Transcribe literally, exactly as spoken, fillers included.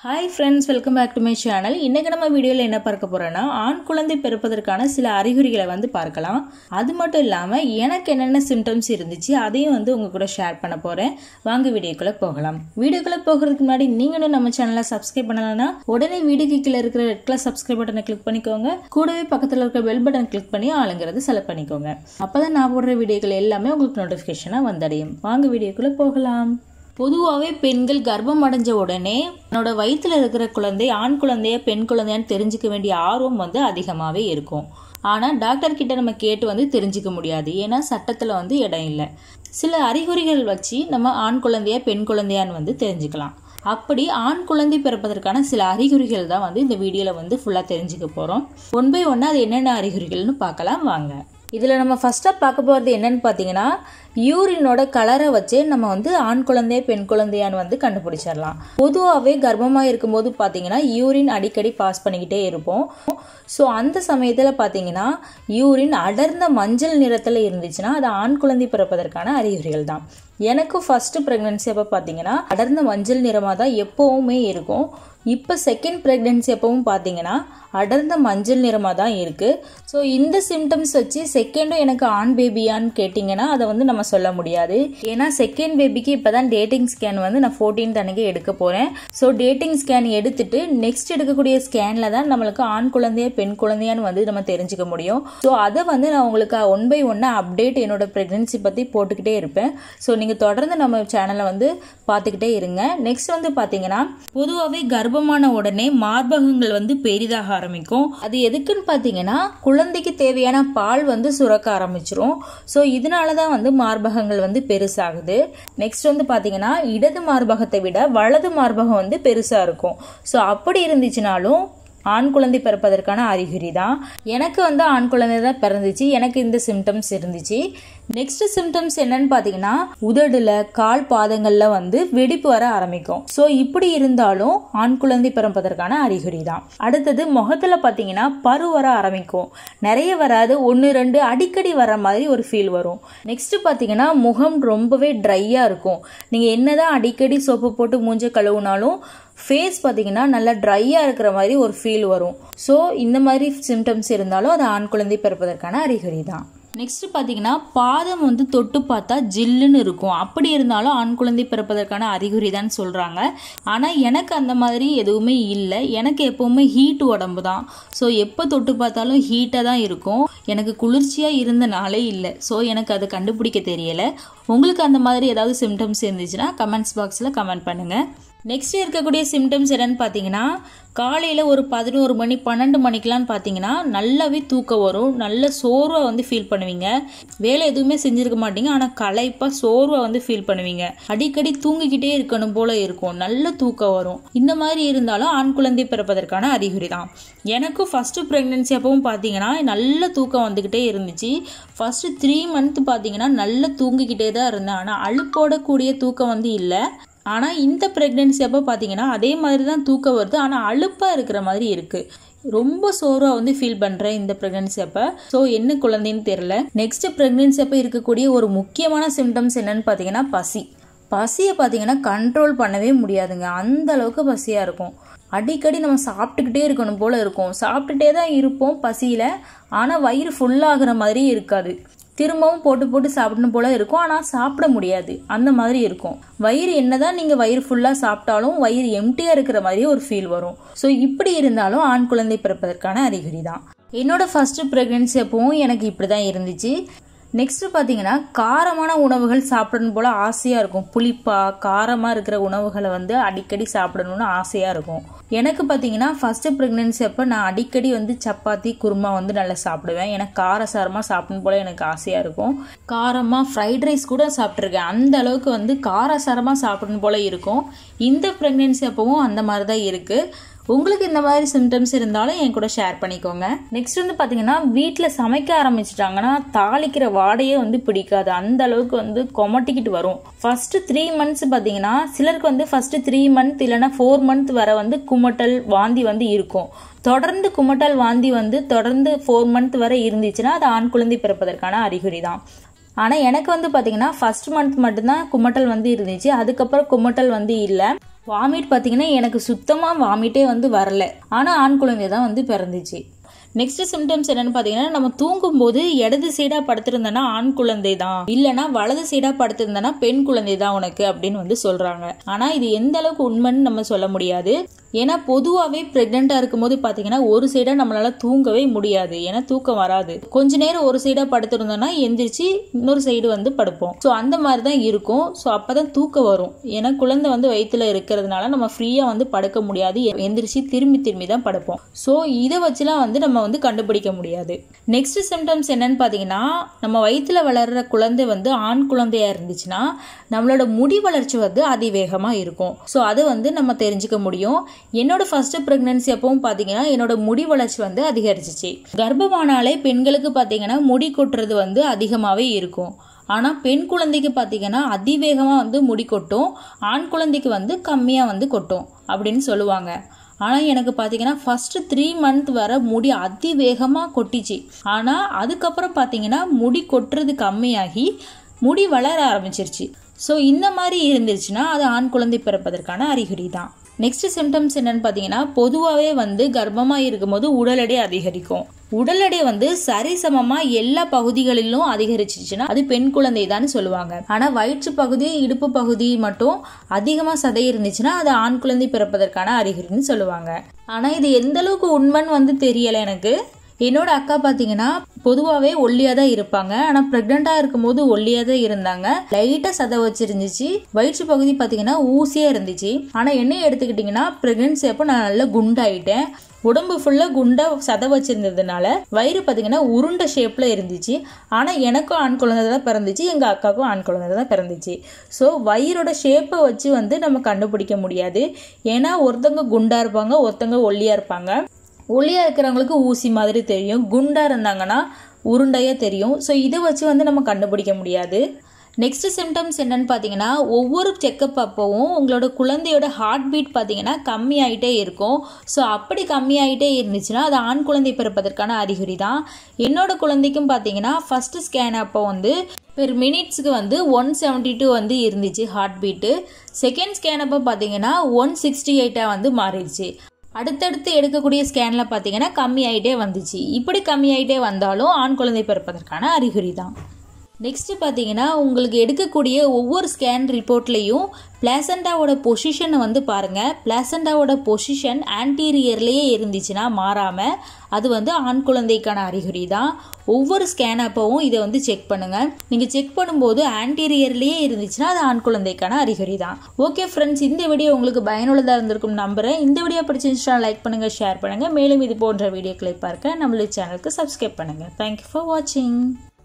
Hi friends, welcome back to my channel. இன்னைக்கு நம்ம வீடியோல என்ன பார்க்க போறோம்னா ஆண் குழந்தை பிறப்பதற்கான சில அறிகுறிகளை வந்து பார்க்கலாம். அது மட்டும் இல்லாம எனக்கு என்னென்ன சிம்டம்ஸ் இருந்துச்சு அதையும் வந்து உங்க கூட ஷேர் பண்ண போறேன். வாங்க வீடியோக்குள்ள போகலாம். வீடியோக்குள்ள போகிறதுக்கு முன்னாடி நீங்க இன்னும் நம்ம சேனலை சப்ஸ்கிரைப் பண்ணலனா உடனே வீடியோக்கு கீழ இருக்கிற ரெட் கலர் சப்ஸ்கிரைப் பட்டனை கிளிக் பண்ணிக்கோங்க. கூடவே பக்கத்துல இருக்கிற பெல் பட்டன் கிளிக் பண்ணி ஆளுங்கிறது செலக்ட் பண்ணிக்கோங்க. அப்பதான் நான் போடுற வீடியோக்கள் எல்லாமே உங்களுக்கு நோட்டிபிகேஷனா வந்தடையும். வாங்க வீடியோக்குள்ள போகலாம். பொதுவாகவே பெண்கள் கர்ப்பம் அடைஞ்ச உடனே என்னோட வயிற்றுல இருக்கிற குழந்தை ஆண் குழந்தைய பெண் குழந்தையான்னு தெரிஞ்சுக்க வேண்டிய ஆர்வம் வந்து அதிகமாகவே இருக்கும். ஆனால் டாக்டர் கிட்ட நம்ம கேட்டு வந்து தெரிஞ்சுக்க முடியாது, ஏன்னா சட்டத்தில் வந்து இடம் இல்லை. சில அறிகுறிகள் வச்சு நம்ம ஆண் குழந்தைய பெண் குழந்தையான்னு வந்து தெரிஞ்சுக்கலாம். அப்படி ஆண் குழந்தை பிறப்பதற்கான சில அறிகுறிகள் தான் வந்து இந்த வீடியோவில் வந்து ஃபுல்லாக தெரிஞ்சுக்க போகிறோம். ஒன் பை ஒன்னா அது என்னென்ன அறிகுறிகள்னு பார்க்கலாம் வாங்க. இதில் நம்ம ஃபர்ஸ்ட்டாக பார்க்க போகிறது என்னன்னு பார்த்தீங்கன்னா, யூரினோட கலரை வச்சே நம்ம வந்து ஆண் குழந்தைய பெண் குழந்தையான்னு வந்து கண்டுபிடிச்சிடலாம். பொதுவாகவே கர்ப்பமாக இருக்கும்போது பார்த்தீங்கன்னா யூரின் அடிக்கடி பாஸ் பண்ணிக்கிட்டே இருப்போம். ஸோ அந்த சமயத்தில் பார்த்தீங்கன்னா யூரின் அடர்ந்த மஞ்சள் நிறத்தில் இருந்துச்சுன்னா அது ஆண் குழந்தை பிறப்பதற்கான அறிகுறிகள் தான். எனக்கும் ஃபர்ஸ்ட் ப்ரெக்னன்சி அப்போ பார்த்தீங்கன்னா அடர்ந்த மஞ்சள் நிறமாக தான் எப்போவுமே இருக்கும். இப்போ செகண்ட் ப்ரெக்னன்சி அப்பவும் பார்த்தீங்கன்னா அடர்ந்த மஞ்சள் நிறமாக தான் இருக்குது. ஸோ இந்த சிம்டம்ஸ் வச்சு செகண்டும் எனக்கு ஆண் பேபியான்னு கேட்டிங்கன்னா அதை வந்து நம்ம சொல்ல முடியாது. ஏன்னா செகண்ட் பேபிக்கு இப்போ தான் டேட்டிங் ஸ்கேன் வந்து நான் ஃபோர்டீன்த் அன்னைக்கு எடுக்க போகிறேன். ஸோ டேட்டிங் ஸ்கேன் எடுத்துட்டு நெக்ஸ்ட் எடுக்கக்கூடிய ஸ்கேனில் தான் நம்மளுக்கு ஆண் குழந்தைய பெண் குழந்தையான்னு வந்து நம்ம தெரிஞ்சுக்க முடியும். ஸோ அதை வந்து நான் உங்களுக்கு ஒன் பை ஒன்னா அப்டேட் என்னோட ப்ரெக்னன்சி பற்றி போட்டுக்கிட்டே இருப்பேன். ஸோ நீங்கள் தொடர்ந்து நம்ம சேனலை வந்து பார்த்துக்கிட்டே இருங்க. நெக்ஸ்ட் வந்து பார்த்தீங்கன்னா பொதுவாகவே கர்ப்பமான உடனே மார்பகங்கள் வந்து பெரிதாக ஆரம்பிக்கும். அது எதுக்குன்னு பார்த்தீங்கன்னா குழந்தைக்கு தேவையான பால் வந்து சுரக்க ஆரம்பிச்சிரும். ஸோ இதனால தான் வந்து மார்பகங்கள் வந்து பெருசாகுது. நெக்ஸ்ட் வந்து பார்த்தீங்கன்னா இடது மார்பகத்தை விட வலது மார்பகம் வந்து பெருசாக இருக்கும். ஸோ அப்படி இருந்துச்சுனாலும் ஆண் குழந்தை பிறப்பதற்கான அறிகுறி தான். எனக்கு வந்து ஆண் குழந்தை தான் பிறந்துச்சு. எனக்கு இந்த சிம்டம்ஸ் இருந்துச்சு. நெக்ஸ்ட் சிம்டம்ஸ் என்னன்னு பார்த்தீங்கன்னா உதடுல கால் பாதங்கள்ல வந்து வெடிப்பு வர ஆரம்பிக்கும். ஸோ இப்படி இருந்தாலும் ஆண் குழந்தை பிறப்பதற்கான அறிகுறி தான். அடுத்தது முகத்துல பார்த்தீங்கன்னா பரு வர ஆரம்பிக்கும். நிறைய வராது, ஒன்று ரெண்டு அடிக்கடி வர மாதிரி ஒரு ஃபீல் வரும். நெக்ஸ்ட் பார்த்தீங்கன்னா முகம் ரொம்பவே ட்ரையா இருக்கும். நீங்க என்னதான் அடிக்கடி சோப்பு போட்டு மூஞ்ச கழுவுனாலும் ஃபேஸ் பார்த்தீங்கன்னா நல்லா ட்ரையாக இருக்கிற மாதிரி ஒரு ஃபீல் வரும். ஸோ இந்த மாதிரி சிம்டம்ஸ் இருந்தாலும் அது ஆண் குழந்தை பிறப்பதற்கான அறிகுறி தான். நெக்ஸ்ட் பார்த்தீங்கன்னா பாதம் வந்து தொட்டு பார்த்தா ஜில்லுன்னு இருக்கும். அப்படி இருந்தாலும் ஆண் குழந்தை பிறப்பதற்கான அறிகுறி தான் சொல்கிறாங்க. ஆனால் எனக்கு அந்த மாதிரி எதுவுமே இல்லை. எனக்கு எப்போவுமே ஹீட் உடம்பு தான். ஸோ எப்போ தொட்டு பார்த்தாலும் ஹீட்டாக தான் இருக்கும். எனக்கு குளிர்ச்சியாக இருந்த நாளே இல்லை. ஸோ எனக்கு அதை கண்டுபிடிக்க தெரியலை. உங்களுக்கு அந்த மாதிரி ஏதாவது சிம்டம்ஸ் இருந்துச்சுன்னா கமெண்ட்ஸ் பாக்ஸில் கமெண்ட் பண்ணுங்கள். நெக்ஸ்ட் இருக்கக்கூடிய சிம்டம்ஸ் என்னன்னு பார்த்தீங்கன்னா காலையில் ஒரு பதினோரு மணி பன்னெண்டு மணிக்கெலாம் பார்த்தீங்கன்னா நல்லாவே தூக்கம் வரும். நல்ல சோர்வாக வந்து ஃபீல் பண்ணுவீங்க. வேலை எதுவுமே செஞ்சுருக்க மாட்டீங்க, ஆனால் களைப்பாக சோர்வாக வந்து ஃபீல் பண்ணுவீங்க. அடிக்கடி தூங்கிக்கிட்டே இருக்கணும் போல இருக்கும். நல்ல தூக்கம் வரும். இந்த மாதிரி இருந்தாலும் ஆண் குழந்தை பிறப்பதற்கான அறிகுறி தான். எனக்கும் ஃபர்ஸ்ட் ப்ரெக்னன்சி அப்பவும் பார்த்தீங்கன்னா நல்ல தூக்கம் வந்துக்கிட்டே இருந்துச்சு. ஃபர்ஸ்ட் த்ரீ மந்த் பார்த்தீங்கன்னா நல்ல தூங்கிக்கிட்டே தான் இருந்தேன். ஆனால் அழுப்போடக்கூடிய தூக்கம் வந்து இல்லை. ஆனால் இந்த ப்ரெக்னென்சி அப்போ பார்த்தீங்கன்னா அதே மாதிரி தான் தூக்கம் வருது, ஆனால் அலுப்பாக இருக்கிற மாதிரி இருக்குது. ரொம்ப சோர்வாக வந்து ஃபீல் பண்ணுறேன் இந்த ப்ரெக்னென்சி அப்போ. ஸோ என்ன குழந்தைன்னு தெரில. நெக்ஸ்ட் ப்ரெக்னென்சி அப்போ இருக்கக்கூடிய ஒரு முக்கியமான சிம்டம்ஸ் என்னன்னு பார்த்தீங்கன்னா பசி. பசியை பார்த்தீங்கன்னா கண்ட்ரோல் பண்ணவே முடியாதுங்க. அந்த அளவுக்கு பசியாக இருக்கும். அடிக்கடி நம்ம சாப்பிட்டுக்கிட்டே இருக்கணும் போல் இருக்கும். சாப்பிட்டுட்டே தான் இருப்போம் பசியில், ஆனால் வயிறு ஃபுல்லாகிற மாதிரி இருக்காது. திரும்பவும் போட்டு போட்டு சாப்பிடணும் போல இருக்கும், ஆனால் சாப்பிட முடியாது. அந்த மாதிரி இருக்கும். வயிறு என்னதான் நீங்கள் வயிறு ஃபுல்லாக சாப்பிட்டாலும் வயிறு எம்டியாக இருக்கிற மாதிரி ஒரு ஃபீல் வரும். ஸோ இப்படி இருந்தாலும் ஆண் குழந்தை பிறப்பதற்கான அறிகுறி தான். என்னோட ஃபர்ஸ்ட் ப்ரெக்னன்சி அப்பவும் எனக்கு இப்படி தான் இருந்துச்சு. நெக்ஸ்ட் பார்த்தீங்கன்னா காரமான உணவுகள் சாப்பிடணும் போல் ஆசையாக இருக்கும். புளிப்பாக காரமாக இருக்கிற உணவுகளை வந்து அடிக்கடி சாப்பிடணும்னு ஆசையாக இருக்கும். எனக்கு பார்த்தீங்கன்னா ஃபர்ஸ்ட் ப்ரெக்னன்சி அப்போ நான் அடிக்கடி வந்து சப்பாத்தி குருமா வந்து நல்லா சாப்பிடுவேன். எனக்கு காரசாரமாக சாப்பிடணும் போல் எனக்கு ஆசையாக இருக்கும். காரமாக ஃப்ரைட் ரைஸ் கூட சாப்பிட்ருக்கேன். அந்த அளவுக்கு வந்து காரசாரமாக சாப்பிடணும் போல் இருக்கும். இந்த ப்ரெக்னன்சி அப்பவும் அந்த மாதிரி தான் இருக்குது. உங்களுக்கு இந்த மாதிரி சிம்டம்ஸ் இருந்தாலும் என் கூட ஷேர் பண்ணிக்கோங்க. நெக்ஸ்ட் வந்து பார்த்தீங்கன்னா வீட்டில் சமைக்க ஆரம்பிச்சிட்டாங்கன்னா தாளிக்கிற வாடையே வந்து பிடிக்காது. அந்த அளவுக்கு வந்து கொமட்டிக்கிட்டு வரும். ஃபர்ஸ்ட் த்ரீ மந்த்ஸ் பார்த்தீங்கன்னா சிலருக்கு வந்து ஃபர்ஸ்ட் த்ரீ மந்த் இல்லைன்னா ஃபோர் மந்த் வர வந்து குமட்டல் வாந்தி வந்து இருக்கும். தொடர்ந்து குமட்டல் வாந்தி வந்து தொடர்ந்து ஃபோர் மந்த் வரை இருந்துச்சுன்னா அது ஆண் குழந்தை பிறப்பதற்கான அறிகுறி தான். ஆனால் எனக்கு வந்து பார்த்தீங்கன்னா ஃபர்ஸ்ட் மந்த் மட்டும்தான் குமட்டல் வந்து இருந்துச்சு. அதுக்கப்புறம் குமட்டல் வந்து இல்லை. வாமிட் பார்த்தீங்கன்னா எனக்கு சுத்தமாக வாமிட்டே வந்து வரல, ஆனால் ஆண் குழந்தை தான் வந்து பிறந்துச்சு. நெக்ஸ்ட் சிம்டம்ஸ் என்னன்னு பார்த்தீங்கன்னா, நம்ம தூங்கும் போது இடது சைடா படுத்திருந்தனா ஆண் குழந்தை தான், இல்லைனா வலது சைடா படுத்திருந்தனா பெண் குழந்தை தான் உனக்கு அப்படின்னு வந்து சொல்றாங்க. ஆனா இது எந்த அளவுக்கு உண்மைன்னு நம்ம சொல்ல முடியாது. ஏன்னா பொதுவாகவே பிரெக்னெண்டா இருக்கும் போது பார்த்தீங்கன்னா ஒரு சைடா நம்மளால தூங்கவே முடியாது, ஏன்னா தூக்கம் வராது. கொஞ்ச நேரம் ஒரு சைடா படுத்திருந்தோம்னா எந்திரிச்சு இன்னொரு சைடு வந்து படுப்போம். ஸோ அந்த மாதிரி தான் இருக்கும். ஸோ அப்பதான் தூக்கம் வரும். ஏன்னா குழந்தை வந்து வயிற்றுல இருக்கிறதுனால நம்ம ஃப்ரீயா வந்து படுக்க முடியாது, எந்திரிச்சு திரும்பி திரும்பி தான் படுப்போம். ஸோ இதை வச்சுலாம் வந்து நம்ம வந்து கண்டுபிடிக்க முடியாது. நெக்ஸ்ட் சிம்டம்ஸ் என்னன்னு பார்த்தீங்கன்னா, நம்ம வயிற்றுல வளர்ற குழந்தை வந்து ஆண் குழந்தையா இருந்துச்சுன்னா நம்மளோட முடி வளர்ச்சி வந்து அதிவேகமா இருக்கும். ஸோ அதை வந்து நம்ம தெரிஞ்சுக்க முடியும். என்னோட ஃபர்ஸ்ட் பிரெக்னன்சி அப்பவும் பார்த்தீங்கன்னா என்னோட முடி வளர்ச்சி வந்து அதிகரிச்சிச்சு. கர்ப்பமானாலே பெண்களுக்கு பார்த்தீங்கன்னா முடி கொட்டுறது வந்து அதிகமாகவே இருக்கும். ஆனால் பெண் குழந்தைக்கு பார்த்தீங்கன்னா அதிவேகமாக வந்து முடி கொட்டும், ஆண் குழந்தைக்கு வந்து கம்மியாக வந்து கொட்டும் அப்படின்னு சொல்லுவாங்க. ஆனால் எனக்கு பார்த்தீங்கன்னா ஃபர்ஸ்ட் த்ரீ மந்த் வர முடி அதிவேகமாக கொட்டிச்சு. ஆனால் அதுக்கப்புறம் பார்த்தீங்கன்னா முடி கொட்டுறது கம்மியாகி முடி வளர ஆரம்பிச்சிருச்சு. ஸோ இந்த மாதிரி இருந்துச்சுன்னா அது ஆண் குழந்தை பிறப்பதற்கான அறிகுறி தான். நெக்ஸ்ட் சிம்டம்ஸ் என்னன்னு பார்த்தீங்கன்னா, பொதுவாகவே வந்து கர்ப்பமாக இருக்கும்போது உடல் எடை அதிகரிக்கும். உடல் எடை வந்து சரிசமமா எல்லா பகுதிகளிலும் அதிகரிச்சிச்சுன்னா அது பெண் குழந்தை தான் சொல்லுவாங்க. ஆனா வயிற்று பகுதி, இடுப்பு பகுதி மட்டும் அதிகமா சதை இருந்துச்சுன்னா அது ஆண் குழந்தை பிறப்பதற்கான அறிகுறின்னு சொல்லுவாங்க. ஆனா இது எந்த அளவுக்கு உண்மைன்னு வந்து தெரியல எனக்கு. என்னோட அக்கா பார்த்தீங்கன்னா பொதுவாகவே ஒல்லியாக தான் இருப்பாங்க, ஆனால் ப்ரெக்னெண்ட்டாக இருக்கும் போது ஒல்லியாக தான் இருந்தாங்க. லைட்டாக சதை வச்சிருந்துச்சு, வயிற்று பகுதி பார்த்தீங்கன்னா ஊசியாக இருந்துச்சு. ஆனால் என்ன எடுத்துக்கிட்டிங்கன்னா ப்ரெக்னென்சி அப்போ நான் நல்லா குண்டாயிட்டேன். உடம்பு ஃபுல்லாக குண்டாக சதை வச்சிருந்ததுனால வயிறு பார்த்தீங்கன்னா உருண்டை ஷேப்பில் இருந்துச்சு. ஆனால் எனக்கும் ஆண் குழந்தை தான் பிறந்துச்சு, எங்கள் அக்காவுக்கும் ஆண் குழந்தை தான் பிறந்துச்சு. ஸோ வயிறோட ஷேப்பை வச்சு வந்து நம்ம கண்டுபிடிக்க முடியாது. ஏன்னா ஒருத்தவங்க குண்டாக இருப்பாங்க, ஒருத்தவங்க ஒல்லியாக இருப்பாங்க. ஒல்லியாக இருக்கிறவங்களுக்கு ஊசி மாதிரி தெரியும், குண்டாக இருந்தாங்கன்னா உருண்டையாக தெரியும். ஸோ இதை வச்சு வந்து நம்ம கண்டுபிடிக்க முடியாது. நெக்ஸ்ட் சிம்டம்ஸ் என்னன்னு பார்த்தீங்கன்னா, ஒவ்வொரு செக்கப் அப்பவும் உங்களோட குழந்தையோட ஹார்ட் பீட் பார்த்தீங்கன்னா கம்மியாயிட்டே இருக்கும். ஸோ அப்படி கம்மியாயிட்டே இருந்துச்சுன்னா அது ஆண் குழந்தை பிறப்பதற்கான அறிகுறி தான். என்னோட குழந்தைக்கும் பார்த்தீங்கன்னா ஃபர்ஸ்ட் ஸ்கேன் அப்போ வந்து பெர் மினிட்ஸுக்கு வந்து ஒன் செவன்டி டூ வந்து இருந்துச்சு ஹார்ட் பீட்டு. செகண்ட் ஸ்கேன் அப்போ பார்த்தீங்கன்னா ஒன் சிக்ஸ்டி எயிட்டாக வந்து மாறிடுச்சு. அடுத்தடுத்து எடுக்கக்கூடிய ஸ்கேன்ல பார்த்தீங்கன்னா கம்மியாயிட்டே வந்துச்சு. இப்படி கம்மியாயிட்டே வந்தாலும் ஆண் குழந்தை பிறப்பதற்கான அறிகுறி தான். நெக்ஸ்ட் பார்த்தீங்கன்னா, உங்களுக்கு எடுக்கக்கூடிய ஒவ்வொரு ஸ்கேன் ரிப்போர்ட்லேயும் பிளாசண்டாவோட பொசிஷனை வந்து பாருங்கள். பிளாசண்டாவோட பொசிஷன் ஆன்டீரியர்லேயே இருந்துச்சுன்னா மாறாமல் அது வந்து ஆண் குழந்தைக்கான அறிகுறி தான். ஒவ்வொரு ஸ்கேன் அப்பவும் இதை வந்து செக் பண்ணுங்கள். நீங்கள் செக் பண்ணும்போது ஆன்டீரியர்லேயே இருந்துச்சுன்னா அது ஆண் குழந்தைக்கான அறிகுறி தான். ஓகே ஃப்ரெண்ட்ஸ், இந்த வீடியோ உங்களுக்கு பயனுள்ளதாக இருந்திருக்கும் நம்புகிறேன். இந்த வீடியோ பிடிச்சிருந்துச்சுன்னா லைக் பண்ணுங்கள், ஷேர் பண்ணுங்கள். மேலும் இது போன்ற வீடியோக்களை பார்க்க நம்மளுடைய சேனலுக்கு சப்ஸ்கிரைப் பண்ணுங்கள். தேங்க்யூ ஃபார் வாட்சிங்.